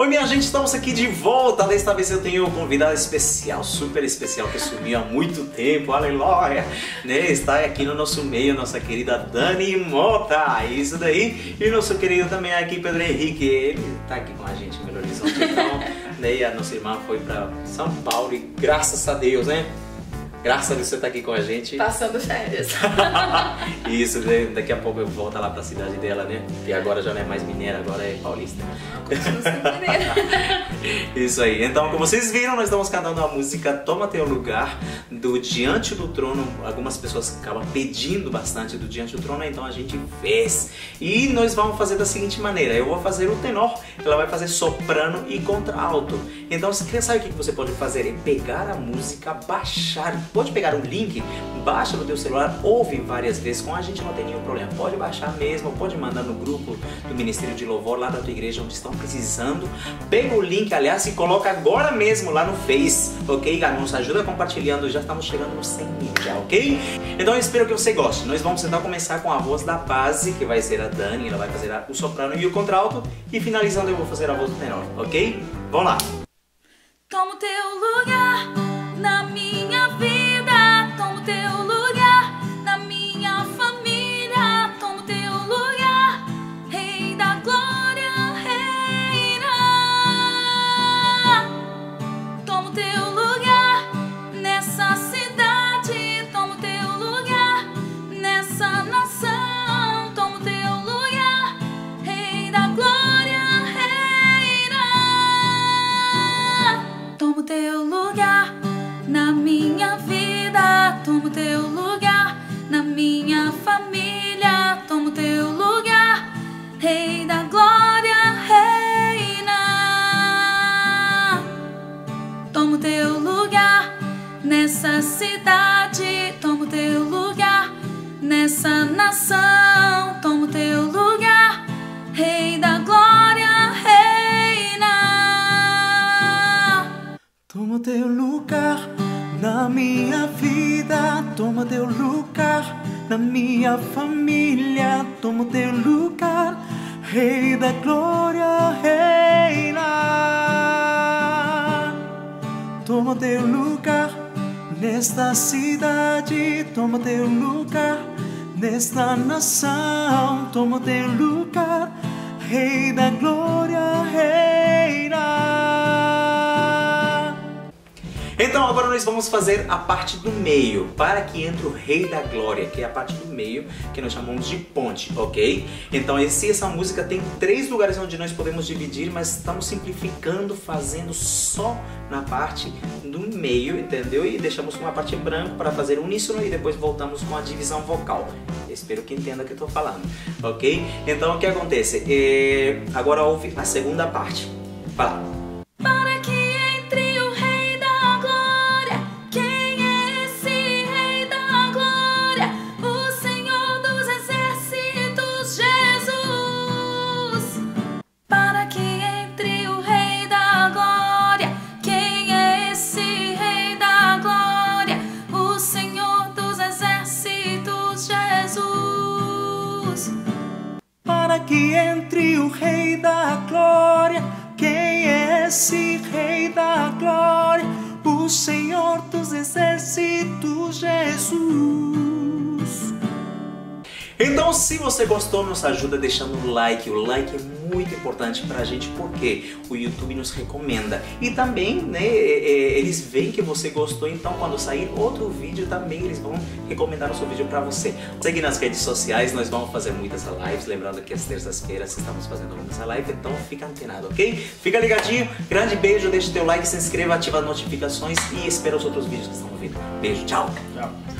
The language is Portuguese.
Oi minha gente, estamos aqui de volta. Desta vez eu tenho um convidado especial, super especial, que sumiu há muito tempo, aleluia, né? Está aqui no nosso meio, nossa querida Dani Mota, isso daí. E nosso querido também aqui, Pedro Henrique, ele está aqui com a gente em Belo Horizonte, então, né? E a nossa irmã foi para São Paulo e graças a Deus, né? Graças a Deus você tá aqui com a gente. Passando férias. Isso, daqui a pouco eu volto lá pra cidade dela, né? E agora já não é mais mineira, agora é paulista. Continua sendo mineira. Isso aí. Então, como vocês viram, nós estamos cantando a música Toma Teu Lugar, do Diante do Trono. Algumas pessoas acabam pedindo bastante do Diante do Trono, então a gente fez. E nós vamos fazer da seguinte maneira. Eu vou fazer o tenor, ela vai fazer soprano e contralto. Então, você sabe o que você pode fazer? É pegar a música, baixar. Pode pegar o link, baixa no teu celular, ouve várias vezes, com a gente não tem nenhum problema. Pode baixar mesmo, pode mandar no grupo do Ministério de Louvor lá da tua igreja onde estão precisando. Pega o link, aliás, e coloca agora mesmo lá no Face, ok? Nos ajuda compartilhando, já estamos chegando no 100 mil já, ok? Então eu espero que você goste. Nós vamos então começar com a voz da base, que vai ser a Dani, ela vai fazer o soprano e o contralto, e finalizando eu vou fazer a voz do tenor, ok? Vamos lá! Toma o teu lugar na minha vida, toma o teu lugar na minha família, toma o teu lugar, Rei da Glória, reina. Toma o teu lugar nessa cidade, toma o teu lugar nessa nação, toma o teu lugar, Rei da Glória, reina. Toma o teu lugar na minha vida, toma o teu lugar na minha família, toma o teu lugar, Rei da Glória, reina. Toma o teu lugar nessa cidade, toma o teu lugar nessa nação, toma o teu lugar, Rei da Glória, reina. Toma teu lugar na minha vida, toma teu lugar na minha família, toma teu lugar, Rei da Glória, reina. Toma teu lugar nesta cidade, toma teu lugar nesta nação, toma teu lugar, Rei da Glória, reina. Então agora nós vamos fazer a parte do meio, para que entre o Rei da Glória, que é a parte do meio, que nós chamamos de ponte, ok? Então essa música tem 3 lugares onde nós podemos dividir, mas estamos simplificando, fazendo só na parte do meio, entendeu? E deixamos uma parte em branco para fazer uníssono e depois voltamos com a divisão vocal. Espero que entenda o que eu estou falando, ok? Então o que acontece? Agora ouve a segunda parte. Fala. Para que entre o Rei da Glória, quem é esse Rei da Glória? O Senhor dos Exércitos, Jesus. Para que entre o Rei da Glória, quem é esse Rei da Glória? O Senhor dos Exércitos, Jesus. Para que entre o Rei da Glória, quem é esse Rei da Glória? O Senhor dos Exércitos, Jesus. Então, se você gostou, nos ajuda deixando um like. O like é muito importante pra gente porque o YouTube nos recomenda. E também, né, eles veem que você gostou, então quando sair outro vídeo também eles vão recomendar o seu vídeo pra você. Segue nas redes sociais, nós vamos fazer muitas lives. Lembrando que às terças-feiras estamos fazendo muitas lives, então fica antenado, ok? Fica ligadinho, grande beijo, deixa o teu like, se inscreva, ativa as notificações e espera os outros vídeos que estão vindo. Beijo, tchau! Tchau!